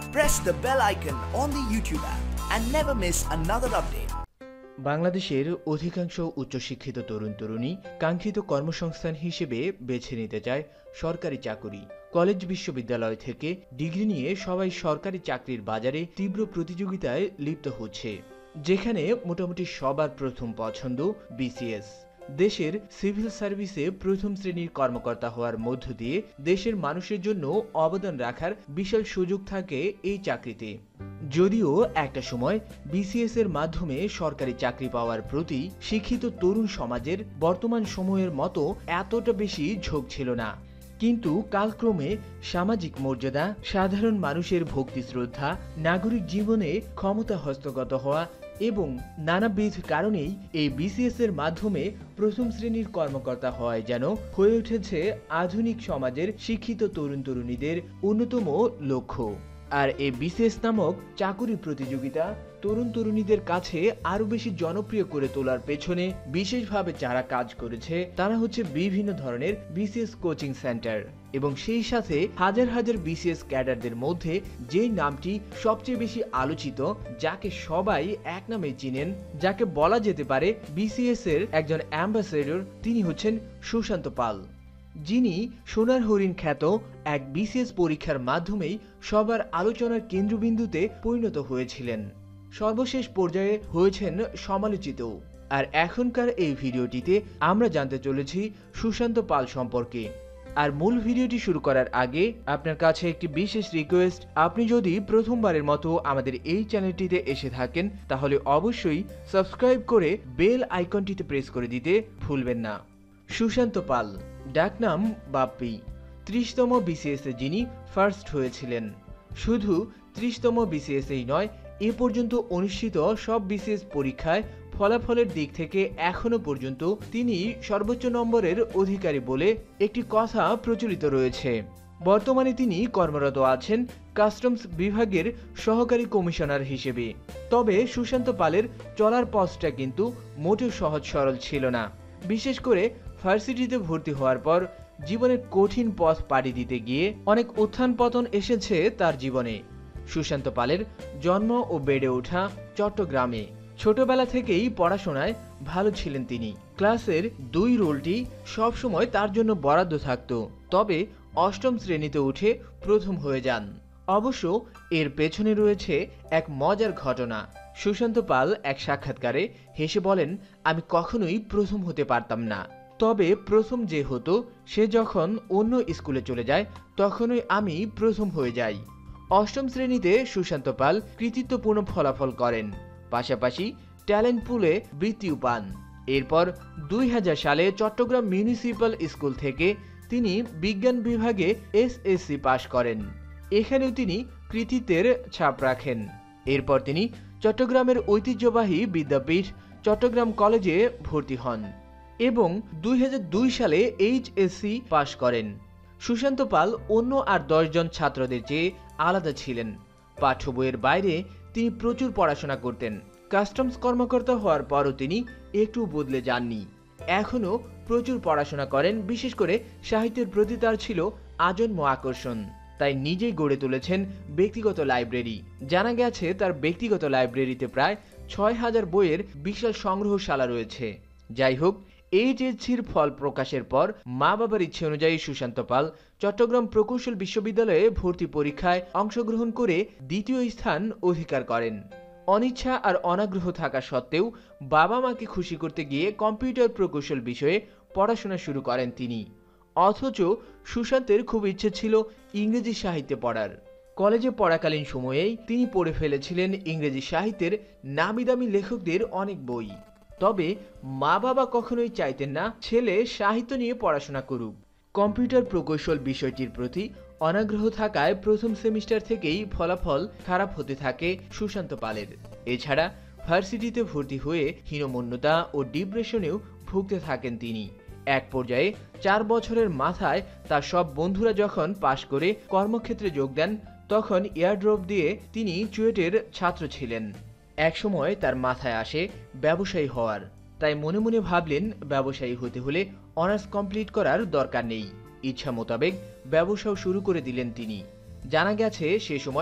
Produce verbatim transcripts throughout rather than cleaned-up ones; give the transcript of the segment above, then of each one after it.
press the bell icon on the YouTube app and never miss another update. বাংলাদেশের অধিকাংশ উচ্চশিক্ষিত তরুণ তরুণী কাঙ্ক্ষিত কর্মসংস্থান হিসেবে বেছে নিতে চায় সরকারি চাকুরি। কলেজ বিশ্ববিদ্যালয় থেকে ডিগ্রি নিয়ে সবাই সরকারি চাকরির বাজারে তীব্র প্রতিযোগিতায় লিপ্ত হচ্ছে, যেখানে মোটামুটি সবার প্রথম পছন্দ বিসিএস। দেশের সিভিল সার্ভিসে প্রথম শ্রেণীর কর্মকর্তা হওয়ার মধ্য দিয়ে দেশের মানুষের জন্য অবদান রাখার বিশাল সুযোগ থাকে এই চাকরিতে। যদিও একটা সময় বিসিএস এর মাধ্যমে সরকারি চাকরি পাওয়ার প্রতি শিক্ষিত তরুণ সমাজের বর্তমান সময়ের মতো এতটা বেশি ঝোঁক ছিল না, কিন্তু কালক্রমে সামাজিক মর্যাদা, সাধারণ মানুষের ভক্তি শ্রদ্ধা, নাগরিক জীবনে ক্ষমতা হস্তগত হওয়া এবং নানাবিধ কারণেই এই বিসিএস এর মাধ্যমে প্রথম শ্রেণীর কর্মকর্তা হওয়ায় যেন হয়ে উঠেছে আধুনিক সমাজের শিক্ষিত তরুণ তরুণীদের অন্যতম লক্ষ্য। আর এই বিসিএস নামক চাকুরি প্রতিযোগিতা তরুণ তরুণীদের কাছে আরো বেশি জনপ্রিয় করে তোলার পেছনে বিশেষভাবে যারা কাজ করেছে তারা হচ্ছে বিভিন্ন ধরনের বিসিএস কোচিং সেন্টার, এবং সেই সাথে হাজার হাজার বিসিএস ক্যাডারদের মধ্যে যে নামটি সবচেয়ে বেশি আলোচিত, যাকে সবাই এক নামে চিনেন, যাকে বলা যেতে পারে বিসিএস এর একজন অ্যাম্বাসেডর, তিনি হচ্ছেন সুশান্ত পাল, যিনি সোনার হরিণ খ্যাত এক বিসিএস পরীক্ষার মাধ্যমেই সবার আলোচনার কেন্দ্রবিন্দুতে পরিণত হয়েছিলেন। সর্বশেষ পর্যায়ে হয়েছেন সমালোচিত। আর এখনকার এই ভিডিওটিতে আমরা জানতে চলেছি সুশান্ত পাল সম্পর্কে। আর মূল ভিডিওটি শুরু করার আগে আপনার কাছে একটি বিশেষ রিকোয়েস্ট, আপনি যদি প্রথমবারের মতো আমাদের এই চ্যানেলটিতে এসে থাকেন তাহলে অবশ্যই সাবস্ক্রাইব করে বেল আইকনটিতে প্রেস করে দিতে ভুলবেন না। সুশান্ত পাল, ডাকনাম বাপ্পি, ত্রিশতম বিসিএস এ যিনি ফার্স্ট হয়েছিলেন। শুধু ত্রিশতম বিসিএস এই নয়, এ পর্যন্ত অনুষ্ঠিত সব বিসিএস পরীক্ষায় ফলাফলের দিক থেকে এখনো পর্যন্ত তিনি সর্বোচ্চ নম্বরের অধিকারী বলে একটি কথা প্রচলিত রয়েছে। বর্তমানে তিনি কর্মরত আছেন কাস্টমস বিভাগের সহকারী কমিশনার হিসেবে। তবে সুশান্ত পালের চলার পথটা কিন্তু মোটেও সহজ সরল ছিল না। বিশেষ করে ভার্সিটিতে ভর্তি হওয়ার পর জীবনের কঠিন পথ পাড়ি দিতে গিয়ে অনেক উত্থান পতন এসেছে তার জীবনে। সুশান্ত পালের জন্ম ও বেড়ে ওঠা চট্টগ্রামে। ছোটবেলা থেকেই পড়াশোনায় ভালো ছিলেন তিনি। ক্লাসের দুই রোলটি সবসময় তার জন্য বরাদ্দ থাকত, তবে অষ্টম শ্রেণীতে উঠে প্রথম হয়ে যান। অবশ্য এর পেছনে রয়েছে এক মজার ঘটনা। সুশান্ত পাল এক সাক্ষাৎকারে হেসে বলেন, আমি কখনোই প্রথম হতে পারতাম না, তবে প্রথম যে হতো সে যখন অন্য স্কুলে চলে যায় তখনই আমি প্রথম হয়ে যাই। অষ্টম শ্রেণীতে সুশান্ত পাল কৃতিত্বপূর্ণ ফলাফল করেন, পাশাপাশি ট্যালেন্ট পুলে বৃত্তিও পান। এরপর দুই হাজার সালে চট্টগ্রাম মিউনিসিপ্যাল স্কুল থেকে তিনি বিজ্ঞান বিভাগে এসএসসি পাশ করেন। এখানেও তিনি কৃতিত্বের ছাপ রাখেন। এরপর তিনি চট্টগ্রামের ঐতিহ্যবাহী বিদ্যাপীঠ চট্টগ্রাম কলেজে ভর্তি হন এবং দুই হাজার দুই সালে এইচএসসি পাশ করেন। সুশান্ত পাল অন্য আর দশ জন ছাত্রদের চেয়ে আলাদা ছিলেন। পাঠ্য বইয়ের বাইরে তিনি প্রচুর পড়াশোনা করতেন। কাস্টমস কর্মকর্তা হওয়ার পরও তিনি একটু বদলে যাননি, এখনও প্রচুর পড়াশোনা করেন। বিশেষ করে সাহিত্যের প্রতি তার ছিল আজন্ম আকর্ষণ, তাই নিজেই গড়ে তুলেছেন ব্যক্তিগত লাইব্রেরি। জানা গেছে তার ব্যক্তিগত লাইব্রেরিতে প্রায় ছয় হাজার বইয়ের বিশাল সংগ্রহশালা রয়েছে। যাই হোক, এইচএসসির ফল প্রকাশের পর মা বাবার ইচ্ছে অনুযায়ী সুশান্ত পাল চট্টগ্রাম প্রকৌশল বিশ্ববিদ্যালয়ে ভর্তি পরীক্ষায় অংশগ্রহণ করে দ্বিতীয় স্থান অধিকার করেন। অনিচ্ছা আর অনাগ্রহ থাকা সত্ত্বেও বাবা মাকে খুশি করতে গিয়ে কম্পিউটার প্রকৌশল বিষয়ে পড়াশোনা শুরু করেন তিনি। অথচ সুশান্তের খুব ইচ্ছে ছিল ইংরেজি সাহিত্যে পড়ার। কলেজে পড়াকালীন সময়েই তিনি পড়ে ফেলেছিলেন ইংরেজি সাহিত্যের নামি দামি লেখকদের অনেক বই। তবে মা বাবা কখনোই চাইতেন না ছেলে সাহিত্য নিয়ে পড়াশোনা করুক। কম্পিউটার প্রকৌশল বিষয়টির প্রতি অনাগ্রহ থাকায় প্রথম সেমিস্টার থেকেই ফলাফল খারাপ হতে থাকে সুশান্ত পালের। এছাড়া ভার্সিটিতে ভর্তি হয়ে হীনমন্যতা ও ডিপ্রেশনেও ভুগতে থাকেন তিনি। এক পর্যায়ে চার বছরের মাথায় তার সব বন্ধুরা যখন পাশ করে কর্মক্ষেত্রে যোগ দেন, তখন এয়ারড্রপ দিয়ে তিনি চুয়েটের ছাত্র ছিলেন। একসময় তার মাথায় আসে ব্যবসায়ী হওয়ার, তাই মনে মনে ভাবলেন ব্যবসায়ী হতে হলে অনার্স কমপ্লিট করার দরকার নেই। ইচ্ছা মোতাবেক ব্যবসাও শুরু করে দিলেন তিনি। জানা গেছে সে সময়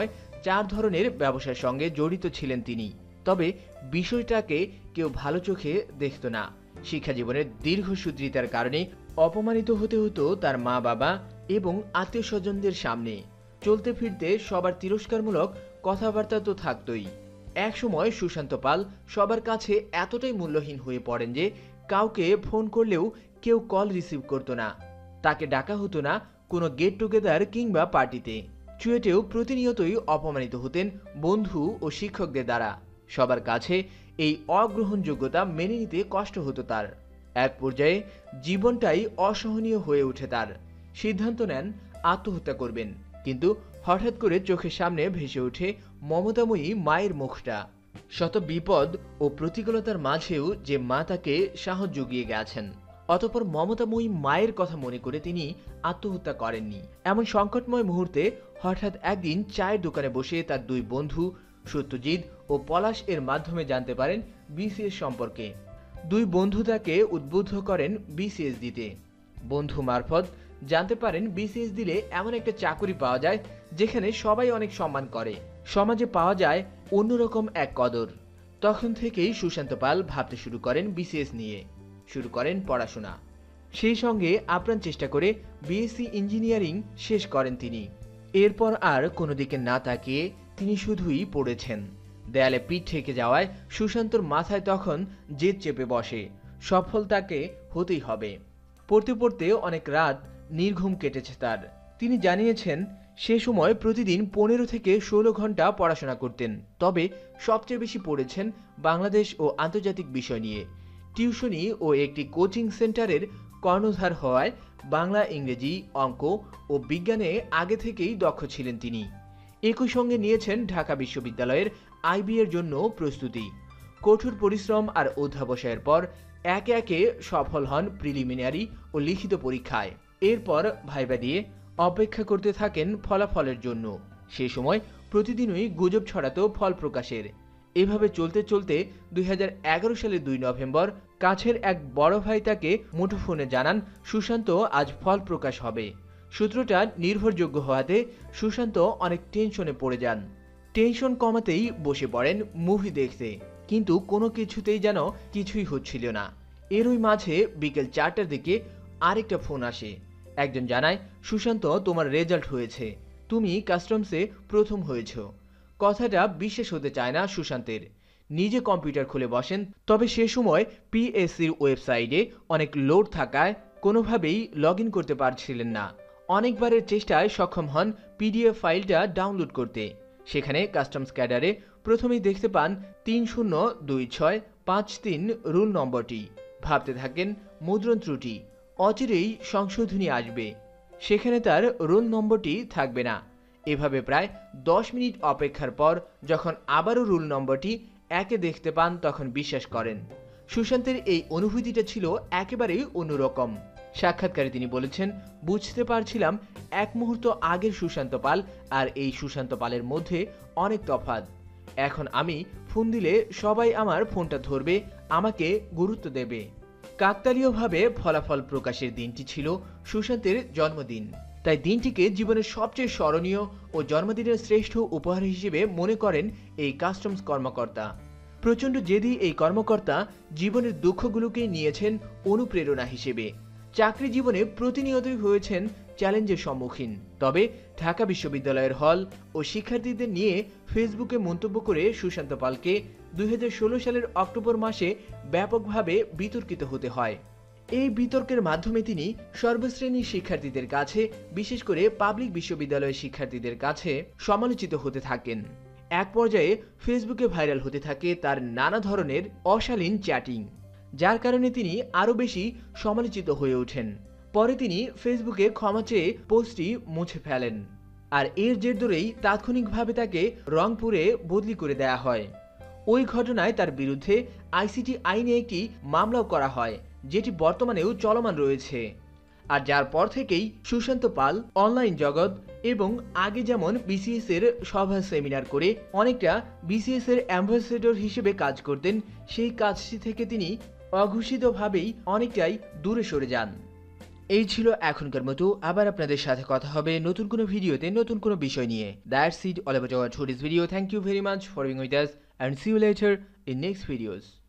চার ধরনের ব্যবসার সঙ্গে জড়িত ছিলেন তিনি। তবে বিষয়টাকে কেউ ভালো চোখে দেখত না। শিক্ষা জীবনের দীর্ঘসূত্রিতার কারণে অপমানিত হতে হতো তার মা বাবা এবং আত্মীয় স্বজনদের সামনে। চলতে ফিরতে সবার তিরস্কারমূলক কথাবার্তা তো থাকতই। একসময় সুশান্ত পাল সবার কাছে এতটাই মূল্যহীন হয়ে পড়েন যে কাউকে ফোন করলেও কেউ কল রিসিভ করতো না। তাকে ডাকা হতো না কোনো গেট টুগেদার কিংবা পার্টিতে। চুয়েটেও প্রতিনিয়তই অপমানিত হতেন বন্ধু ও শিক্ষকদের দ্বারা। সবার কাছে এই অগ্রহণযোগ্যতা মেনে নিতে কষ্ট হতো তার। এক পর্যায়ে জীবনটাই অসহনীয় হয়ে ওঠে তার। সিদ্ধান্ত নেন আত্মহত্যা করবেন, কিন্তু হঠাৎ করে চোখের সামনে ভেসে ওঠে মমতাময়ী মায়ের মুখটা। শত বিপদ ও প্রতিকূলতার মাঝেও যে মা তাকে সাহস জুগিয়ে গেছেন। অতঃপর মমতাময়ী মায়ের কথা মনে করে তিনি আত্মহত্যা করেননি। এমন সংকটময় মুহূর্তে হঠাৎ একদিন চায়ের দোকানে বসে তার দুই বন্ধু সত্যজিৎ ও পলাশ এর মাধ্যমে জানতে পারেন বিসিএস সম্পর্কে। দুই বন্ধু তাকে উদ্বুদ্ধ করেন বিসিএস দিতে। বন্ধু মারফত জানতে পারেন বিসিএস দিলে এমন একটা চাকরি পাওয়া যায় যেখানে সবাই অনেক সম্মান করে, সমাজে পাওয়া যায় অন্যরকম এক কদর। তখন থেকেই সুশান্ত পাল ভাবতে শুরু করেন বিসিএস নিয়ে, শুরু করেন পড়াশোনা। সেই সঙ্গে আপ্রাণ চেষ্টা করে বিএসসি ইঞ্জিনিয়ারিং শেষ করেন তিনি। এরপর আর কোনো দিকে না তাকিয়ে তিনি শুধুই পড়েছেন। দেয়ালে পিঠ ঠেকে যাওয়ায় সুশান্তর মাথায় তখন জেদ চেপে বসে, সফল তাকে হতেই হবে। পড়তে পড়তে অনেক রাত নির্ঘুম কেটেছে তার। তিনি জানিয়েছেন সে সময় প্রতিদিন পনেরো থেকে ষোলো ঘন্টা পড়াশোনা করতেন। তবে সবচেয়ে বেশি পড়েছেন বাংলাদেশ ও আন্তর্জাতিক বিষয় নিয়ে। টিউশনি ও একটি কোচিং সেন্টারের কর্ণধার হওয়ায় বাংলা, ইংরেজি, অঙ্ক ও বিজ্ঞানে আগে থেকেই দক্ষ ছিলেন তিনি। একই সঙ্গে নিয়েছেন ঢাকা বিশ্ববিদ্যালয়ের আইবি এর জন্য প্রস্তুতি। কঠোর পরিশ্রম আর অধ্যাবসায়ের পর একে একে সফল হন প্রিলিমিনারি ও লিখিত পরীক্ষায়। এরপর ভাইবা দিয়ে অপেক্ষা করতে থাকেন ফলাফলের জন্য। সে সময় প্রতিদিনই গুজব ছড়াতো ফল প্রকাশের। এভাবে চলতে চলতে দুই হাজার এগারো সালের দুই নভেম্বর কাছের এক বড় ভাই তাকে মুঠোফোনে জানান সুশান্ত আজ ফল প্রকাশ হবে। সূত্রটা নির্ভরযোগ্য হওয়াতে সুশান্ত অনেক টেনশনে পড়ে যান। টেনশন কমাতেই বসে পড়েন মুভি দেখতে, কিন্তু কোনো কিছুতেই যেন কিছুই হচ্ছিল না। এরই মাঝে বিকেল চারটার দিকে আরেকটা ফোন আসে। একজন জানায়, সুশান্ত, তোমার রেজাল্ট হয়েছে, তুমি কাস্টমসে প্রথম হয়েছ। কথাটা বিশ্বাস হতে চায় না সুশান্তের। নিজে কম্পিউটার খুলে বসেন, তবে সে সময় পিএসসির ওয়েবসাইটে অনেক লোড থাকায় কোনোভাবেই লগ ইন করতে পারছিলেন না। অনেকবারের চেষ্টায় সক্ষম হন পিডিএফ ফাইলটা ডাউনলোড করতে। সেখানে কাস্টমস ক্যাডারে প্রথমেই দেখতে পান তিন শূন্য দুই ছয় পাঁচ তিন রুল নম্বরটি। ভাবতে থাকেন মুদ্রণ ত্রুটি, অচিরেই সংশোধনী আসবে, সেখানে তার রোল নম্বরটি থাকবে না। এভাবে প্রায় দশ মিনিট অপেক্ষার পর যখন আবারও রুল নম্বরটি একে দেখতে পান তখন বিশ্বাস করেন। সুশান্তের এই অনুভূতিটা ছিল একেবারেই অন্যরকম। সাক্ষাৎকারে তিনি বলেছেন, বুঝতে পারছিলাম এক মুহূর্ত আগের সুশান্ত পাল আর এই সুশান্ত পালের মধ্যে অনেক তফাৎ। এখন আমি ফোন দিলে সবাই আমার ফোনটা ধরবে, আমাকে গুরুত্ব দেবে। কাকতালীয়ভাবে ফলাফল প্রকাশের দিনটি ছিল সুশান্তের জন্মদিন। তাই দিনটিকে জীবনের সবচেয়ে স্মরণীয় ও জন্মদিনের শ্রেষ্ঠ উপহার হিসেবে মনে করেন এই কাস্টমস কর্মকর্তা। প্রচণ্ড জেদি এই কর্মকর্তা জীবনের দুঃখগুলোকে নিয়েছেন অনুপ্রেরণা হিসেবে। চাকরি জীবনে প্রতিনিয়তই হয়েছেন চ্যালেঞ্জের সম্মুখীন। তবে ঢাকা বিশ্ববিদ্যালয়ের হল ও শিক্ষার্থীদের নিয়ে ফেসবুকে মন্তব্য করে সুশান্ত পালকে দুই হাজার ষোলো সালের অক্টোবর মাসে ব্যাপকভাবে বিতর্কিত হতে হয়। এই বিতর্কের মাধ্যমে তিনি সর্বশ্রেণীর শিক্ষার্থীদের কাছে, বিশেষ করে পাবলিক বিশ্ববিদ্যালয়ের শিক্ষার্থীদের কাছে সমালোচিত হতে থাকেন। এক পর্যায়ে ফেসবুকে ভাইরাল হতে থাকে তার নানা ধরনের অশালীন চ্যাটিং, যার কারণে তিনি আরও বেশি সমালোচিত হয়ে ওঠেন। পরে তিনি ফেসবুকে ক্ষমা চেয়ে পোস্টটি মুছে ফেলেন, আর এর জের ধরেই তাৎক্ষণিকভাবে তাকে রংপুরে বদলি করে দেয়া হয়। ওই ঘটনায় তার বিরুদ্ধে আইসিটি আইনে একটি মামলাও করা হয়, যেটি বর্তমানেও চলমান রয়েছে। আর যার পর থেকেই সুশান্ত পাল অনলাইন জগৎ এবং আগে যেমন বিসিএস এর সভা সেমিনার করে অনেকটা বিসিএস এর অ্যাম্বাসেডর হিসেবে কাজ করতেন, সেই কাজটি থেকে তিনি অঘোষিতভাবেই অনেকটাই দূরে সরে যান। এই ছিল এখনকার মতো, আবার আপনাদের সাথে কথা হবে নতুন কোনো ভিডিওতে নতুন কোনো বিষয় নিয়ে। That's it all about our today's video. Thank you very much for being with us and see you later in next videos.